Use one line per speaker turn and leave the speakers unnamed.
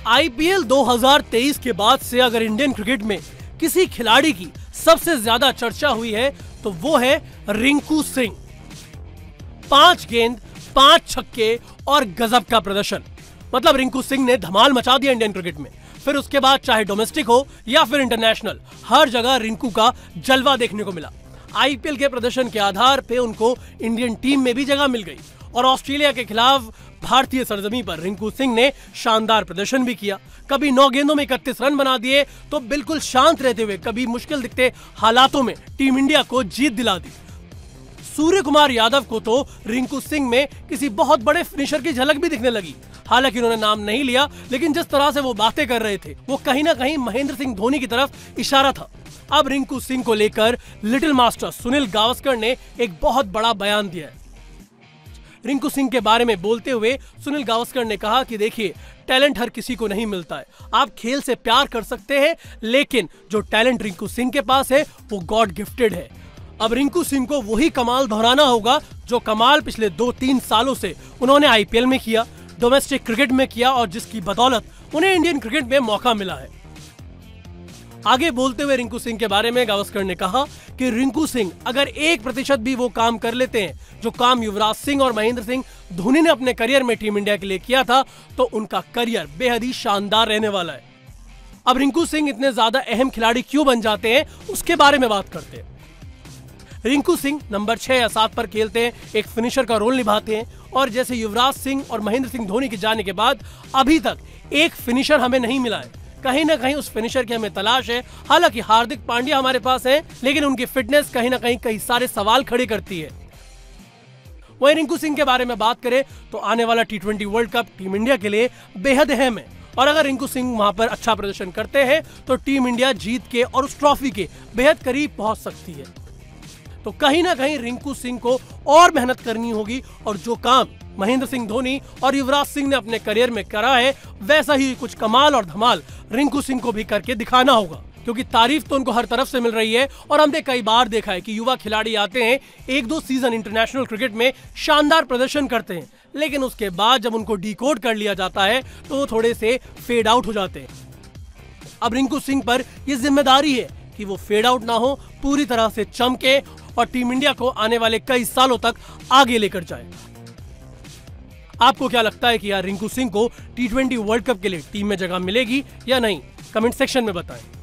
IPL 2023 के बाद से अगर इंडियन क्रिकेट में किसी खिलाड़ी की सबसे ज्यादा चर्चा हुई है तो वो है रिंकू सिंह। 5 गेंद 5 छक्के और गजब का प्रदर्शन, मतलब रिंकू सिंह ने धमाल मचा दिया इंडियन क्रिकेट में। फिर उसके बाद चाहे डोमेस्टिक हो या फिर इंटरनेशनल, हर जगह रिंकू का जलवा देखने को मिला। आईपीएल के प्रदर्शन के आधार पे उनको इंडियन टीम में भी जगह मिल गई और ऑस्ट्रेलिया के खिलाफ भारतीय सरजमी पर रिंकू सिंह ने शानदार प्रदर्शन भी किया। कभी 9 गेंदों में 31 रन बना दिए तो बिल्कुल शांत रहते हुए कभी मुश्किल दिखते हालातों में टीम इंडिया को जीत दिला दी। सूर्य कुमार यादव को तो रिंकू सिंह में किसी बहुत बड़े फिनिशर की झलक भी दिखने लगी। हालांकि उन्होंने नाम नहीं लिया, लेकिन जिस तरह से वो बातें कर रहे थे वो कहीं ना कहीं महेंद्र सिंह धोनी की तरफ इशारा था। अब रिंकू सिंह को लेकर लिटिल मास्टर सुनील गावस्कर ने एक बहुत बड़ा बयान दिया है। रिंकू सिंह के बारे में बोलते हुए सुनील गावस्कर ने कहा कि देखिए, टैलेंट हर किसी को नहीं मिलता है। आप खेल से प्यार कर सकते हैं, लेकिन जो टैलेंट रिंकू सिंह के पास है वो गॉड गिफ्टेड है। अब रिंकू सिंह को वही कमाल दोहराना होगा जो कमाल पिछले 2-3 सालों से उन्होंने आईपीएल में किया, डोमेस्टिक क्रिकेट में किया और जिसकी बदौलत उन्हें इंडियन क्रिकेट में मौका मिला है। आगे बोलते हुए रिंकू सिंह के बारे में गावस्कर ने कहा कि रिंकू सिंह अगर 1% भी वो काम कर लेते हैं जो काम युवराज सिंह और महेंद्र सिंह धोनी ने अपने करियर में टीम इंडिया के लिए किया था, तो उनका करियर बेहद ही शानदार रहने वाला है। अब रिंकू सिंह इतने ज्यादा अहम खिलाड़ी क्यों बन जाते हैं, उसके बारे में बात करते हैं। रिंकू सिंह नंबर 6 या 7 पर खेलते हैं, एक फिनिशर का रोल निभाते हैं और जैसे युवराज सिंह और महेंद्र सिंह धोनी के जाने के बाद अभी तक एक फिनिशर हमें नहीं मिला है। कहीं ना कहीं उस फिनिशर की हमें तलाश है। हालांकि हार्दिक पांड्या हमारे पास है, लेकिन उनकी फिटनेस कहीं ना कहीं कई सारे सवाल खड़े करती है। वहीं रिंकू सिंह के बारे में बात करें तो आने वाला T20 world cup team India के लिए बेहद अहम है और अगर रिंकू सिंह वहां पर अच्छा प्रदर्शन करते हैं तो टीम इंडिया जीत के और उस ट्रॉफी के बेहद करीब पहुंच सकती है। तो कहीं ना कहीं रिंकू सिंह को और मेहनत करनी होगी और जो काम महेंद्र सिंह धोनी और युवराज सिंह ने अपने करियर में करा है वैसा ही कुछ कमाल और धमाल रिंकू सिंह को भी करके दिखाना होगा, क्योंकि तारीफ तो उनको हर तरफ से मिल रही है। और हमने कई बार देखा है कि युवा खिलाड़ी आते हैं, 1-2 सीजन इंटरनेशनल क्रिकेट में शानदार प्रदर्शन करते हैं, लेकिन उसके बाद जब उनको डिकोड कर लिया जाता है तो वो थोड़े से फेड आउट हो जाते हैं। अब रिंकू सिंह पर यह जिम्मेदारी है कि वो फेड आउट ना हो, पूरी तरह से चमके और टीम इंडिया को आने वाले कई सालों तक आगे लेकर जाए। आपको क्या लगता है कि यार रिंकू सिंह को T20 वर्ल्ड कप के लिए टीम में जगह मिलेगी या नहीं? कमेंट सेक्शन में बताएं।